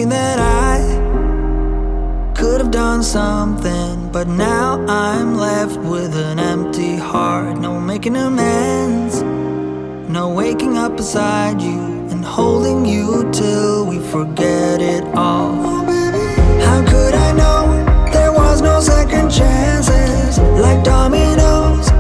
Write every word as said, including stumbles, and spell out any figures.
thinking that I could have done something, but now I'm left with an empty heart. No making amends, no waking up beside you and holding you till we forget it all. How could I know there was no second chances? Like dominoes,